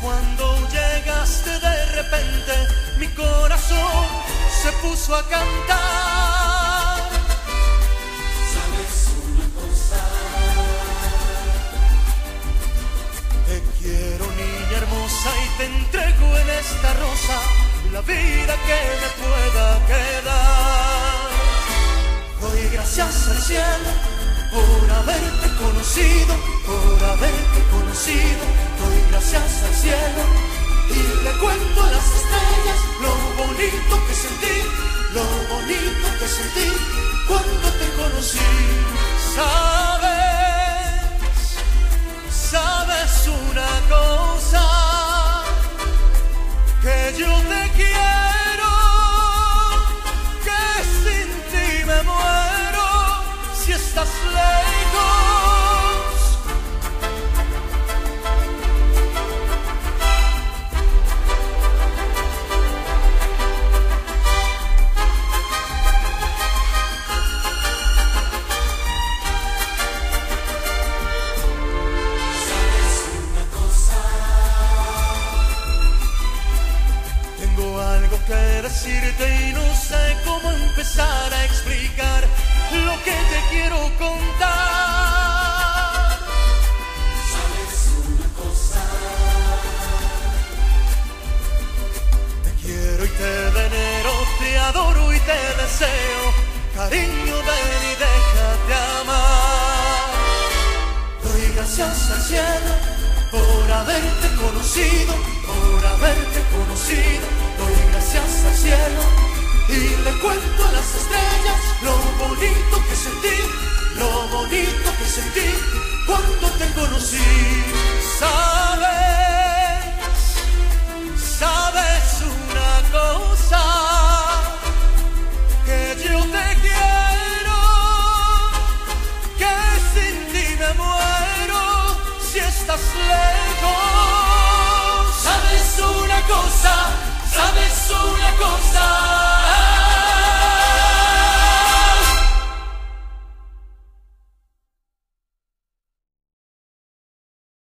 Cuando llegaste de repente, mi corazón se puso a cantar. ¿Sabes una cosa? Te quiero, niña hermosa, y te entrego en esta rosa la vida que me pueda quedar. Doy gracias al cielo por haberte conocido, por haberte conocido. Doy gracias al cielo y le cuento a las estrellas lo bonito que sentí, lo bonito que sentí cuando te conocí. Sabes una cosa, que yo te quiero, que sin ti me muero si estás lejos. Decirte y no sé cómo empezar a explicar lo que te quiero contar. ¿Sabes una cosa? Te quiero y te venero, te adoro y te deseo. Cariño, ven y déjate amar. Doy gracias al cielo por haberte conocido, por haberte conocido. Doy gracias al cielo y le cuento a las estrellas lo bonito que sentí, lo bonito que sentí cuando te conocí. Sabes una cosa, que yo te quiero, que sin ti me muero si estás lejos. ¿Sabes una cosa?